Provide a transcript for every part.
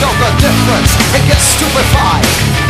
tell the difference and get stupefied.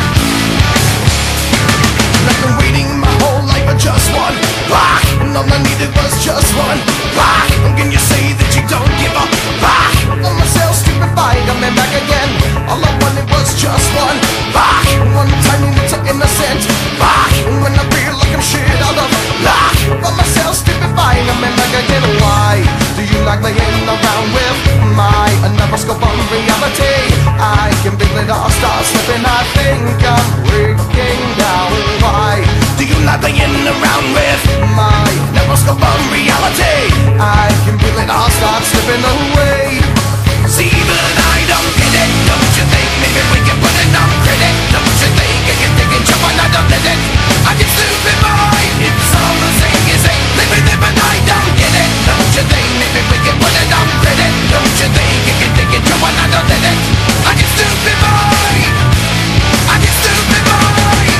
I've been waiting my whole life for just one rock, and all I needed was just one rock. And can you say that you don't give a rock? On myself stupefied, I'm back again. All I wanted was just one rock, one tiny little innocent rock. And when I feel like I'm shit out of luck, on myself stupefied, I'm back again. Why do you like laying around with my neuroscope on reality? I can feel it all start slipping, I think I'm breaking down. Why do you like laying around with my neuroscope on reality? I can feel it all start slipping away. See, but I don't get it. Don't you think maybe we can put it on credit? Don't you think I can take it, jump on, I don't let it. I get stupid mind. It's all the same, you say, live it, but I don't get it. Don't you think maybe we can put it on credit? Don't you think I can take it, jump on, I don't let it. I get stupid mind. I get stupid mind.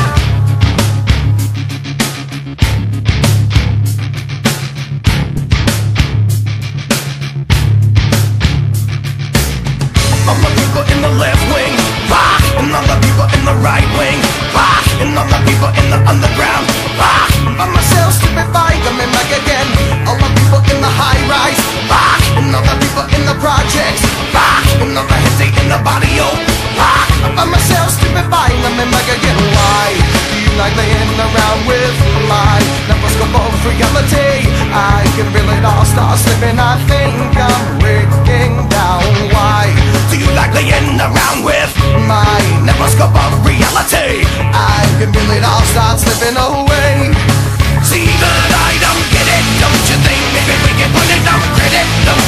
All the people in the left wing, rock, and all the people in the right wing, rock, and all the people in the underground, rock. By myself stupefied, I'm back again. All the people in the high rise, rock, and all the people in the projects, rock, and all the heads in the body, oh, rock. By myself stupefied, I'm back again. Why do you like laying around with my neuroscope of reality? I can feel it all start slipping, I think I'm breaking down. Why do you like laying around with my neuroscope of reality? I can feel it all start slipping away. See, but I don't get it. Don't you think maybe we can put it on credit? Don't